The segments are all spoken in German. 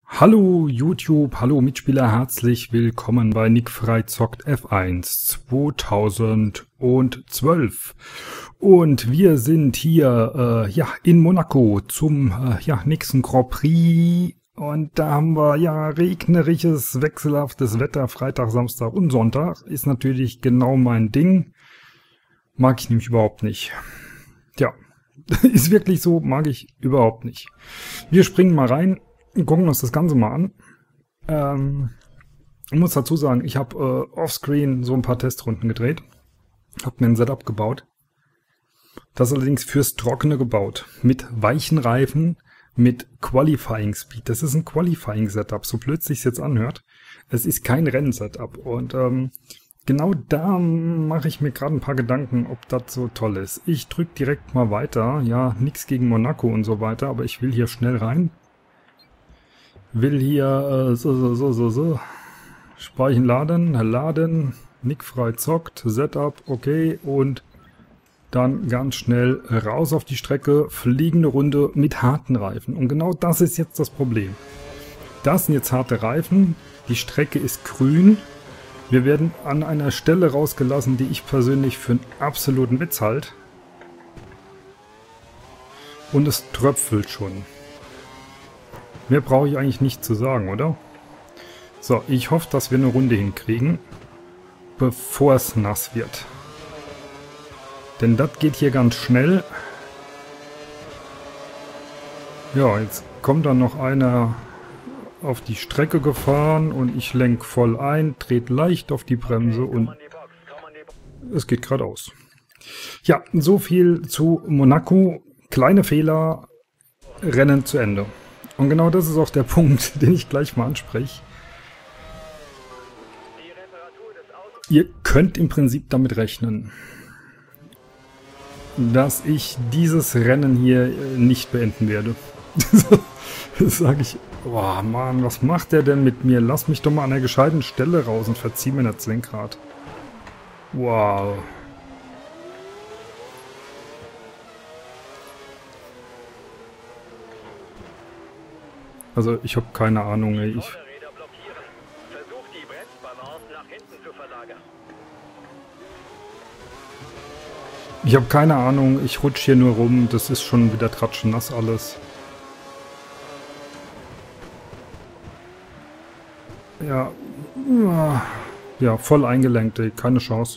Hallo YouTube, hallo Mitspieler, herzlich willkommen bei Nick Frei zockt F1 2012. Und wir sind hier in Monaco zum nächsten Grand Prix. Und da haben wir regnerisches, wechselhaftes Wetter, Freitag, Samstag und Sonntag. Ist natürlich genau mein Ding. Mag ich nämlich überhaupt nicht. Tja, ist wirklich so, mag ich überhaupt nicht. Wir springen mal rein. Gucken uns das Ganze mal an. Ich muss dazu sagen, ich habe offscreen so ein paar Testrunden gedreht. Habe mir ein Setup gebaut. Das allerdings fürs Trockene gebaut. Mit weichen Reifen, mit Qualifying Speed. Das ist ein Qualifying Setup, so blöd sich's jetzt anhört. Es ist kein Rennsetup. Und genau da mache ich mir gerade ein paar Gedanken, ob das so toll ist. Ich drücke direkt mal weiter. Ja, nichts gegen Monaco und so weiter, aber ich will hier schnell rein. Will hier so. Speichern, laden, Nick Frei zockt, Setup, okay, und dann ganz schnell raus auf die Strecke, fliegende Runde mit harten Reifen. Und genau das ist jetzt das Problem. Das sind jetzt harte Reifen, die Strecke ist grün, wir werden an einer Stelle rausgelassen, die ich persönlich für einen absoluten Witz halte. Und es tröpfelt schon. Mehr brauche ich eigentlich nicht zu sagen, oder? So, ich hoffe, dass wir eine Runde hinkriegen, bevor es nass wird. Denn das geht hier ganz schnell. Ja, jetzt kommt dann noch einer auf die Strecke gefahren und ich lenke voll ein, dreht leicht auf die Bremse und es geht geradeaus. Ja, so viel zu Monaco. Kleine Fehler, Rennen zu Ende. Und genau das ist auch der Punkt, den ich gleich mal anspreche. Ihr könnt im Prinzip damit rechnen, dass ich dieses Rennen hier nicht beenden werde. Das sage ich, boah Mann, was macht der denn mit mir? Lass mich doch mal an der gescheiten Stelle raus und verzieh mir das Lenkrad. Wow. Also ich habe keine Ahnung, ey. Ich habe keine Ahnung, ich rutsche hier nur rum, das ist schon wieder tratschnass alles. Ja, ja, voll eingelenkt, ey, keine Chance.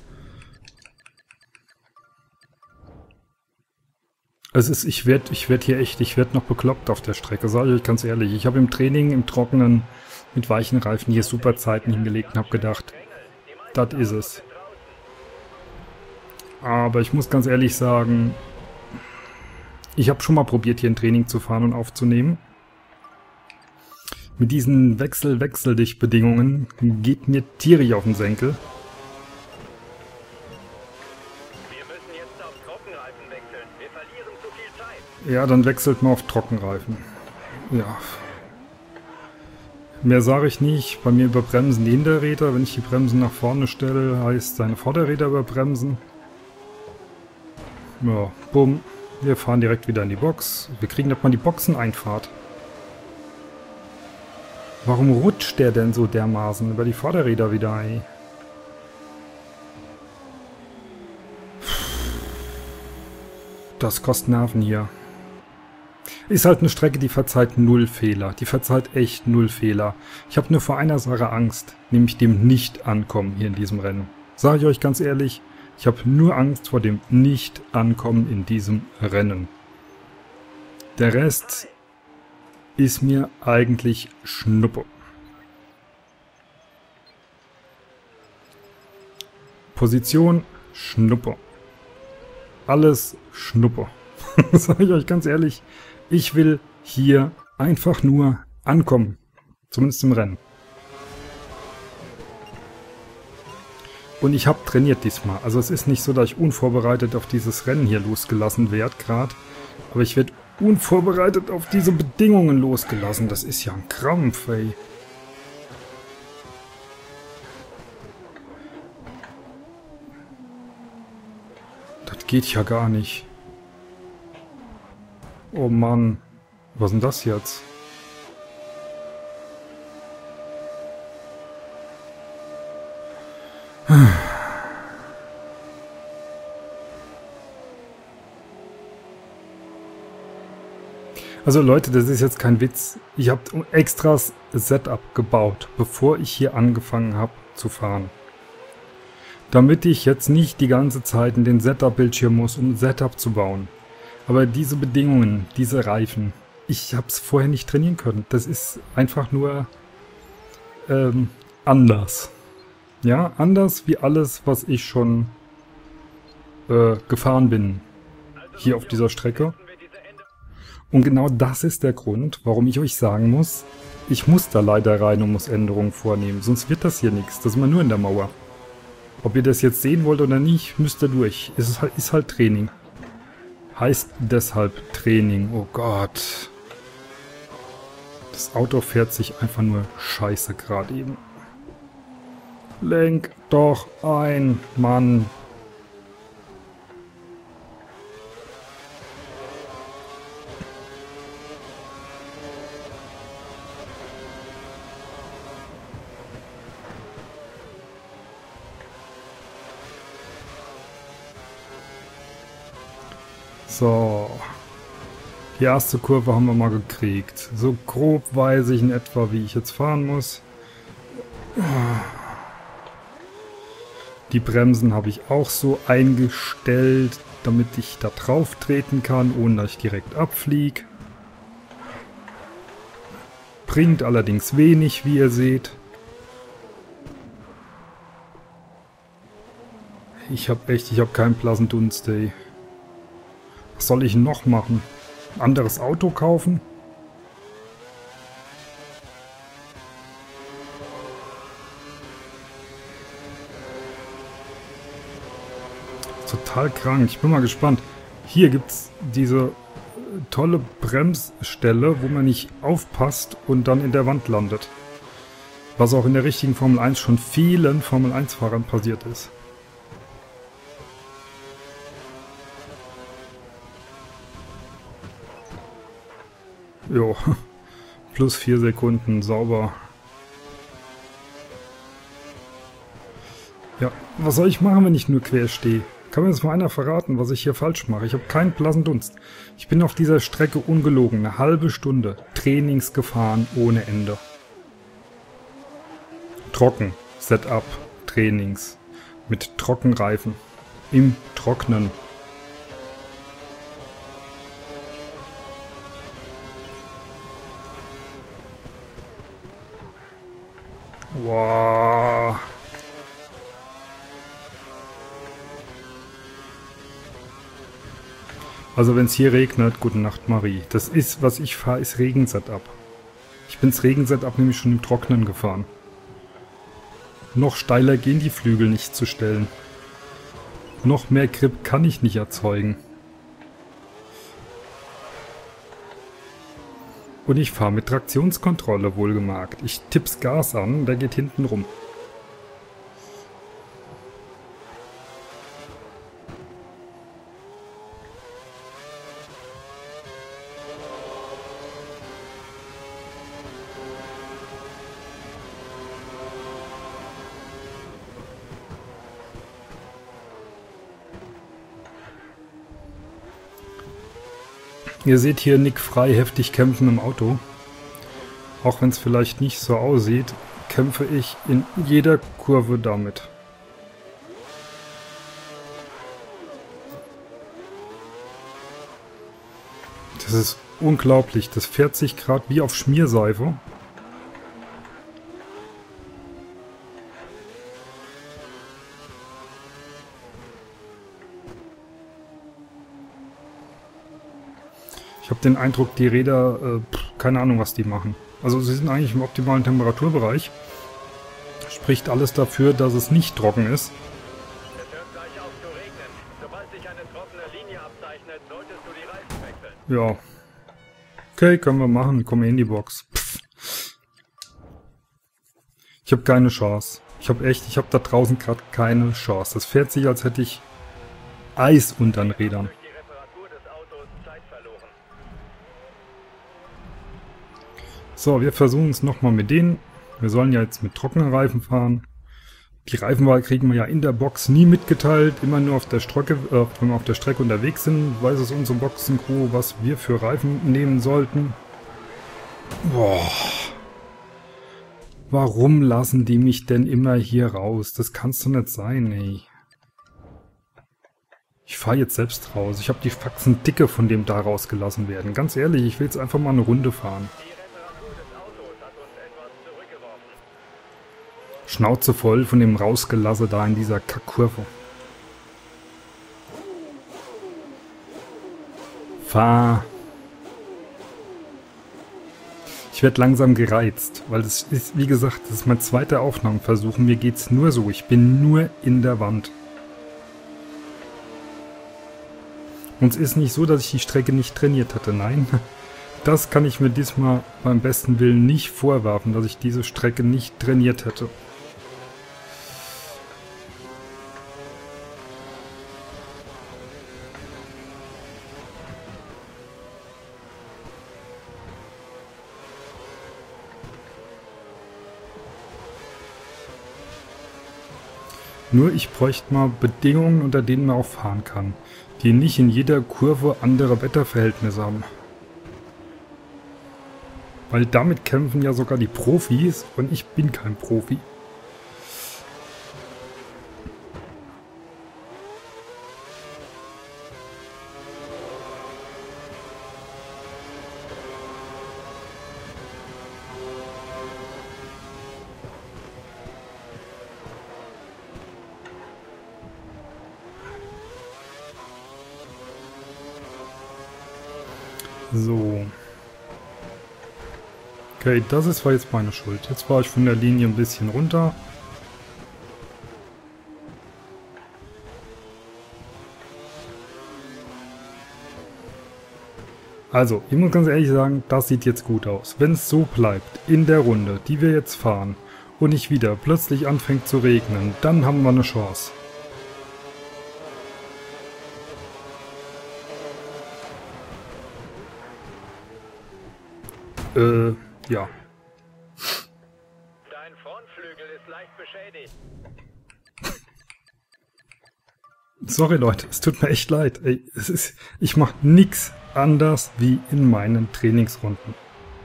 Es ist, ich werd hier echt, ich werde noch bekloppt auf der Strecke, sage ich euch ganz ehrlich. Ich habe im Training, im Trockenen, mit weichen Reifen hier super Zeiten hingelegt und habe gedacht, das ist es. Aber ich muss ganz ehrlich sagen, ich habe schon mal probiert, hier ein Training zu fahren und aufzunehmen. Mit diesen Wechseldicht-Bedingungen geht mir tierisch auf den Senkel. Ja, dann wechselt man auf Trockenreifen. Ja. Mehr sage ich nicht. Bei mir überbremsen die Hinterräder. Wenn ich die Bremsen nach vorne stelle, heißt seine Vorderräder überbremsen. Ja, bumm. Wir fahren direkt wieder in die Box. Wir kriegen doch mal die Boxeneinfahrt. Warum rutscht der denn so dermaßen über die Vorderräder wieder, ey? Das kostet Nerven hier. Ist halt eine Strecke, die verzeiht null Fehler. Die verzeiht echt null Fehler. Ich habe nur vor einer Sache Angst, nämlich dem Nicht-Ankommen hier in diesem Rennen. Sage ich euch ganz ehrlich, ich habe nur Angst vor dem Nicht-Ankommen in diesem Rennen. Der Rest ist mir eigentlich Schnuppe. Position Schnuppe. Alles Schnuppe. Sage ich euch ganz ehrlich, ich will hier einfach nur ankommen. Zumindest im Rennen. Und ich habe trainiert diesmal. Also es ist nicht so, dass ich unvorbereitet auf dieses Rennen hier losgelassen werde gerade. Aber ich werde unvorbereitet auf diese Bedingungen losgelassen. Das ist ja ein Krampf, ey. Das geht ja gar nicht. Oh Mann. Was ist denn das jetzt? Also Leute, das ist jetzt kein Witz. Ich habe extras Setup gebaut, bevor ich hier angefangen habe zu fahren. Damit ich jetzt nicht die ganze Zeit in den Setup-Bildschirm muss, um ein Setup zu bauen. Aber diese Bedingungen, diese Reifen, ich habe es vorher nicht trainieren können. Das ist einfach nur anders. Ja, anders wie alles, was ich schon gefahren bin hier auf dieser Strecke. Und genau das ist der Grund, warum ich euch sagen muss, ich muss da leider rein und muss Änderungen vornehmen. Sonst wird das hier nichts. Das ist immer nur in der Mauer. Ob ihr das jetzt sehen wollt oder nicht, müsst ihr durch. Es ist halt Training. Heißt deshalb Training. Oh Gott. Das Auto fährt sich einfach nur scheiße gerade eben. Lenk doch ein, Mann. So, die erste Kurve haben wir mal gekriegt. So grob weiß ich in etwa, wie ich jetzt fahren muss. Die Bremsen habe ich auch so eingestellt, damit ich da drauf treten kann, ohne dass ich direkt abfliege. Bringt allerdings wenig, wie ihr seht. Ich habe keinen blassen Dunst, ey. Was soll ich noch machen? Ein anderes Auto kaufen? Total krank. Ich bin mal gespannt. Hier gibt es diese tolle Bremsstelle, wo man nicht aufpasst und dann in der Wand landet. Was auch in der richtigen Formel 1 schon vielen Formel 1-Fahrern passiert ist. Jo, plus 4 Sekunden, sauber. Ja, was soll ich machen, wenn ich nur quer stehe? Kann mir jetzt mal einer verraten, was ich hier falsch mache? Ich habe keinen blassen Dunst. Ich bin auf dieser Strecke ungelogen eine halbe Stunde Trainings gefahren ohne Ende. Trocken, Setup, Trainings. Mit Trockenreifen. Im Trocknen. Wow. Also wenn es hier regnet, gute Nacht Marie. Das ist, was ich fahre, ist Regensetup. Ich bin's Regensetup nämlich schon im Trocknen gefahren. Noch steiler gehen die Flügel nicht zu stellen. Noch mehr Grip kann ich nicht erzeugen. Und ich fahre mit Traktionskontrolle, wohlgemerkt. Ich tipp's Gas an, der geht hinten rum. Ihr seht hier Nick Frei heftig kämpfen im Auto. Auch wenn es vielleicht nicht so aussieht, kämpfe ich in jeder Kurve damit. Das ist unglaublich. Das fährt sich gerade wie auf Schmierseife. Ich habe den Eindruck, die Räder, keine Ahnung, was die machen. Also sie sind eigentlich im optimalen Temperaturbereich. Spricht alles dafür, dass es nicht trocken ist. Es hört gleich auf zu regnen. Sobald sich eine trockene Linie abzeichnet, solltest du die Reifen wechseln. Ja. Okay, können wir machen. Komm in die Box. Pff. Ich habe keine Chance. Ich habe da draußen gerade keine Chance. Das fährt sich, als hätte ich Eis unter den Rädern. Durch die Reparatur des Autos Zeit verloren. So, wir versuchen es nochmal mit denen. Wir sollen ja jetzt mit trockenen Reifen fahren. Die Reifenwahl kriegen wir ja in der Box nie mitgeteilt, immer nur auf der Strecke, wenn wir auf der Strecke unterwegs sind, weiß es unsere Boxencrew, was wir für Reifen nehmen sollten. Boah. Warum lassen die mich denn immer hier raus? Das kann's doch nicht sein, ey. Ich fahre jetzt selbst raus. Ich habe die Faxen dicke von dem da rausgelassen werden. Ganz ehrlich, ich will jetzt einfach mal eine Runde fahren. Schnauze voll von dem Rausgelasse da in dieser Kackkurve. Fahr. Ich werde langsam gereizt, weil das ist, wie gesagt, das ist mein zweiter Aufnahmeversuch und mir geht's nur so. Ich bin nur in der Wand. Und es ist nicht so, dass ich die Strecke nicht trainiert hatte. Nein, das kann ich mir diesmal beim besten Willen nicht vorwerfen, dass ich diese Strecke nicht trainiert hätte. Nur ich bräuchte mal Bedingungen, unter denen man auch fahren kann, die nicht in jeder Kurve andere Wetterverhältnisse haben. Weil damit kämpfen ja sogar die Profis und ich bin kein Profi. So. Okay, das war jetzt meine Schuld. Jetzt war ich von der Linie ein bisschen runter. Also, ich muss ganz ehrlich sagen, das sieht jetzt gut aus. Wenn es so bleibt, in der Runde, die wir jetzt fahren, und nicht wieder plötzlich anfängt zu regnen, dann haben wir eine Chance. Ja. Dein Frontflügel ist leicht beschädigt. Sorry Leute, es tut mir echt leid. Ey, ich mache nichts anders wie in meinen Trainingsrunden.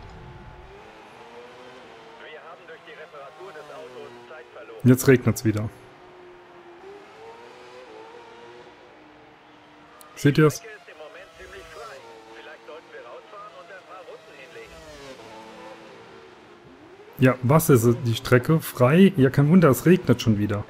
Wir haben durch die Reparatur des Autos Zeit verloren. Jetzt regnet es wieder. Seht ihr es? Ja, was ist die Strecke? Frei? Ja, kein Wunder, es regnet schon wieder.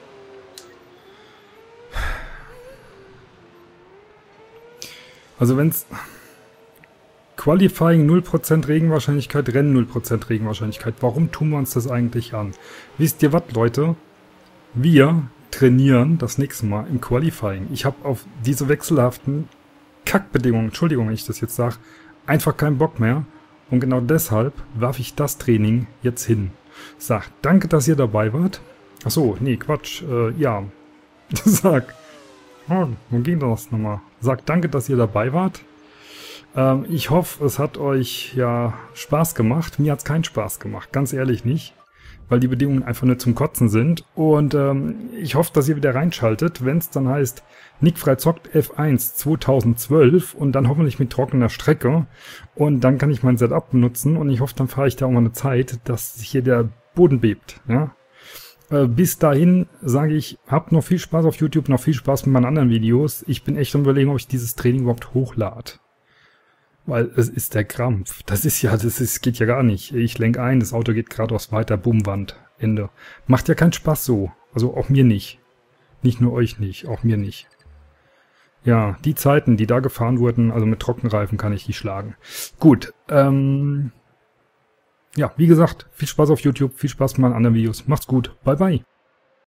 Also wenn es Qualifying 0% Regenwahrscheinlichkeit, Rennen 0% Regenwahrscheinlichkeit. Warum tun wir uns das eigentlich an? Wisst ihr was, Leute? Wir trainieren das nächste Mal im Qualifying. Ich habe auf diese wechselhaften Kackbedingungen, Entschuldigung, wenn ich das jetzt sage, einfach keinen Bock mehr. Und genau deshalb werfe ich das Training jetzt hin. Sag, danke, dass ihr dabei wart. Achso, nee, Quatsch. Ja. Sag. Oh, wo ging das nochmal? Sag, danke, dass ihr dabei wart. Ich hoffe, es hat euch ja Spaß gemacht. Mir hat es keinen Spaß gemacht, ganz ehrlich nicht. Weil die Bedingungen einfach nur zum Kotzen sind. Und ich hoffe, dass ihr wieder reinschaltet, wenn es dann heißt, Nick Frei zockt F1 2012 und dann hoffentlich mit trockener Strecke. Und dann kann ich mein Setup benutzen und ich hoffe, dann fahre ich da auch mal eine Zeit, dass hier der Boden bebt. Ja? Bis dahin sage ich, habt noch viel Spaß auf YouTube, noch viel Spaß mit meinen anderen Videos. Ich bin echt am Überlegen, ob ich dieses Training überhaupt hochlade. Weil es ist der Krampf. Geht ja gar nicht. Ich lenke ein, das Auto geht geradeaus weiter, bumm, Wand, Ende. Macht ja keinen Spaß so. Also auch mir nicht. Nicht nur euch nicht, auch mir nicht. Ja, die Zeiten, die da gefahren wurden, also mit Trockenreifen kann ich die schlagen. Gut, ja, wie gesagt, viel Spaß auf YouTube, viel Spaß mit meinen anderen Videos. Macht's gut, bye bye.